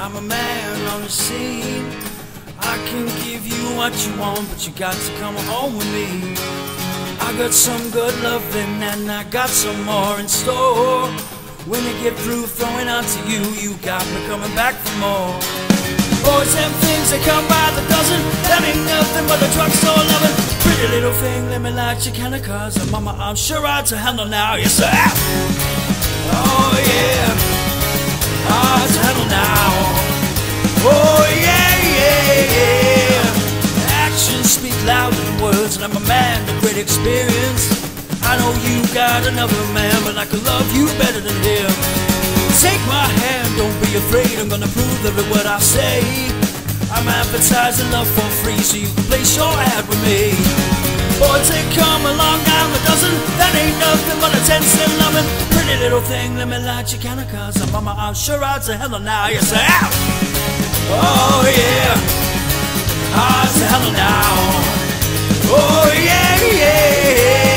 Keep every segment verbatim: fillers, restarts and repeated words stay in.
I'm a man on the scene. I can give you what you want, but you got to come home with me. I got some good loving and I got some more in store. When you get through throwing out to you, you got me coming back for more. Boys and things that come by the dozen, that ain't nothing but a drugstore loving. Pretty little thing, let me light your candle, cause mama, I'm sure I'd to handle now. Yes, I am. Oh yeah, hard to handle now. Oh yeah, yeah, yeah. Actions speak louder than words, and I'm a man with great experience. I know you got another man, but I can love you better than him. Take my hand, don't be afraid, I'm gonna prove every word I say. I'm advertising love for free, so you can place your ad with me. Boys, they come along down a dozen, that ain't nothing but a ten cent loving. Pretty little thing, let me light your candle, cause I'm mama, I'm sure I'd to handle now. Yes, I am. Oh yeah, hard to handle now. Oh yeah, yeah.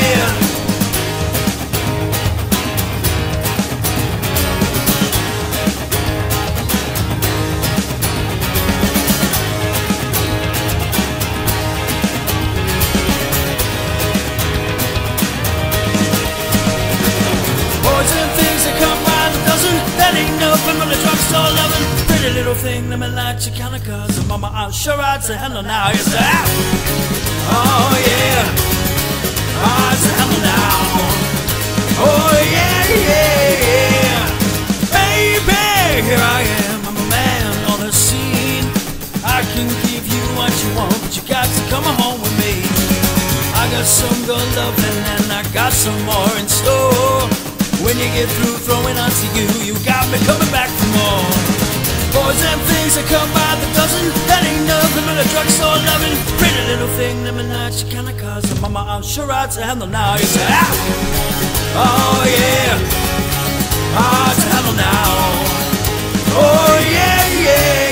That ain't nothing but a drugstore loving. Pretty little thing, let me light your candle, cause mama, I'm sure I'd to handle now. Yes, I am. Oh yeah, hard to handle now. Oh yeah, yeah, yeah. Baby, here I am, I'm a man on the scene. I can give you what you want, but you got to come home with me. I got some good loving and I got some more in store. When you get through throwing on to you, you got me coming back for more. Boys and things that come by the dozen, that ain't nothing but a drugstore loving. Pretty little thing, let me light your candle, cause mama, I'm sure I'd to handle now. Yes, I am. Oh yeah, hard to handle now. Oh yeah, yeah.